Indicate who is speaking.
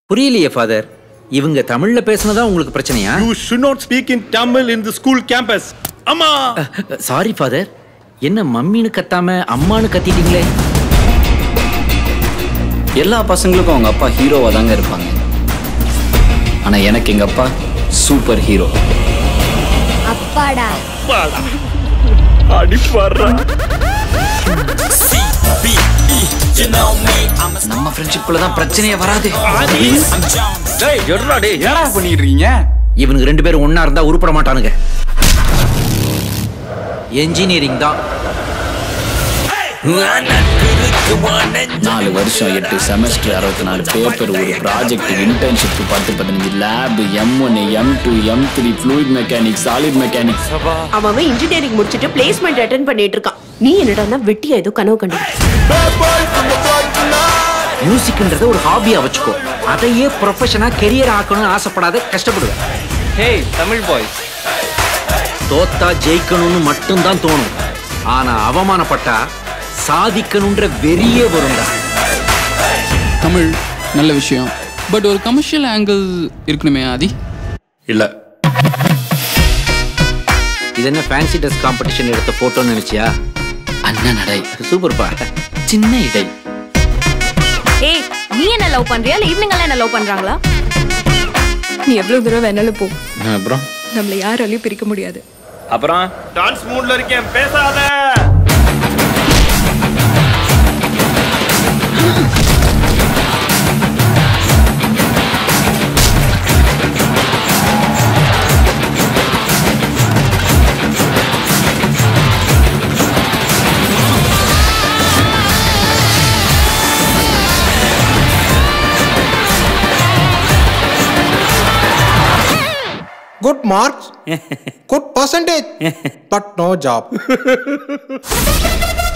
Speaker 1: புரியலையே ஃபாதர். இவங்க தமிழ்ல பேசுனதா உங்களுக்கு பிரச்சனையா?
Speaker 2: You should not speak in Tamil in the school campus. அம்மா.
Speaker 1: Sorry father. என்ன மம்மின்னு கத்தாம அம்மான்னு கத்திட்டீங்களே?
Speaker 3: எல்லா பசங்களுக்கும் அவங்க அப்பா ஹீரோவா தாங்க இருப்பாங்க. ஆனா எனக்கு எங்க அப்பா சூப்பர் ஹீரோ.
Speaker 4: அப்பாடா.
Speaker 2: அடிப்பாரா.
Speaker 3: நம்ம ஃப்ரெண்ட்ஷிப்ல தான் பிரச்சனையே வராது.
Speaker 1: டேய் எட்ரா டேய்.
Speaker 3: என்னடா பண்ணிட்டு இருக்கீங்க?
Speaker 1: இவனுக்கு ரெண்டு பேரும் ஒண்ணா இருந்தா உருப்பட மாட்டானுங்க. இன்ஜினியரிங் தான்.
Speaker 3: 4 வருஷம் 8 செமஸ்டர் 64 பேப்பர், ஒரு project, internship 10-15 lab, M1 M2 M3 fluid mechanics, solid mechanics.
Speaker 5: அவன் இன்ஜினியரிங் முடிச்சிட்டு பிளேஸ்மெண்ட் அட்டெண்ட் பண்ணிட்டு இருக்கான். நீ என்னடா வெட்டியா ஏதோ கனவு கண்டு.
Speaker 1: மியூசிக்ன்றத ஒரு ஹாபியா வச்சுக்கோ. அதையே ப்ரொஃபஷனா கெரியர் ஆக்கணும்னு ஆசைப்படாத, கஷ்டப்படுவேன்.
Speaker 6: Hey Tamil boys.
Speaker 1: தோத்தா ஜெயிக்கணும்னு மட்டும்தான் தோணும். ஆனா அவமானப்பட்டா சாதிக்கணும்ன்ற வெறியே வரும்டா.
Speaker 7: தமிழ் நல்ல விஷயம், பட் ஒரு கமர்ஷியல் ஆங்கிள் இருக்கணுமே ஆதி.
Speaker 3: இல்ல,
Speaker 1: இது என்ன ஃபேன்சி ட்ரெஸ் காம்படிஷன் எடுத்த போட்டோன்னு நினைச்சியா?
Speaker 3: அண்ணன் நடை
Speaker 1: சூப்பர்ப்பா.
Speaker 3: சின்ன இடை.
Speaker 4: ஏய், நீ என்ன லவ் பண்றியா இல்ல ஈவினிங் எல்லாம் என்ன லவ் பண்றாங்களா?
Speaker 8: நீ எவ்வளவு தூரம் வேணாலும் போ,
Speaker 1: அப்புறம்
Speaker 8: நம்மள யாராலையும் பிரிக்க முடியாது.
Speaker 6: அப்புறம்
Speaker 2: டான்ஸ் மூட்ல இருக்கேன், பேசாத.
Speaker 9: Good marks, good percentage, but no job.